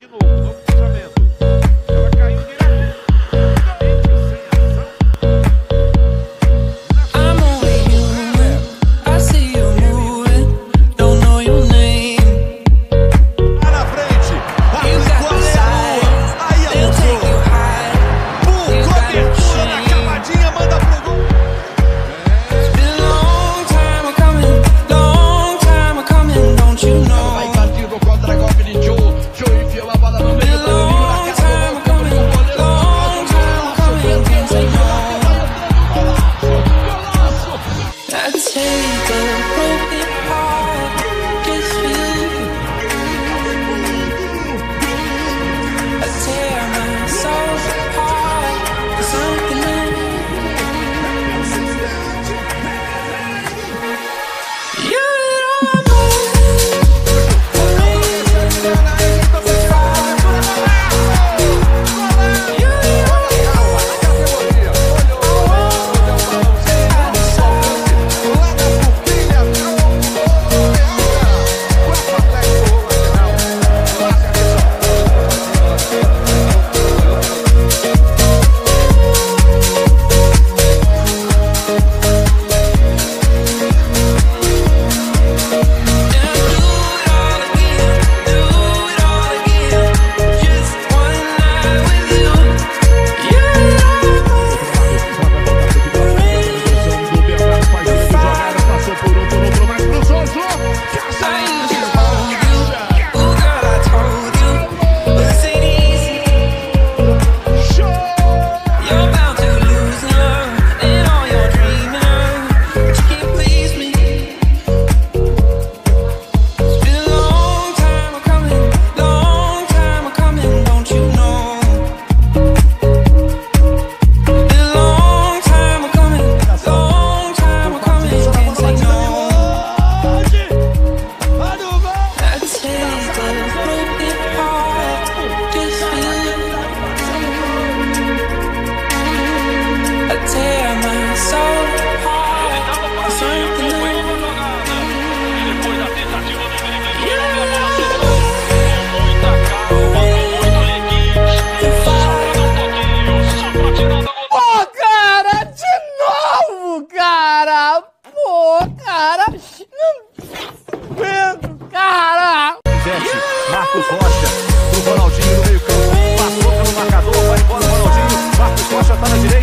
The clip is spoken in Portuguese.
De novo, novo cruzamento. Ela caiu direto. Sem ação. I'm only human. I see you moving. Don't know your name. Lá na frente. You got the size. Aí They'll take you high. cobertura na cavadinha, manda pro gol. It's been a long time coming, don't you know? Vai partindo contra golpe de Joe. Joe enfiou a bola no meio do domingo na cara do goleiro. Long time coming, can't say no. I take a broken heart, just for you. I tear myself apart for something new. You don't know for me. Marcos Rocha pro Ronaldinho no meio campo. Passou pelo marcador, vai embora o Ronaldinho. Marcos Rocha tá na direita.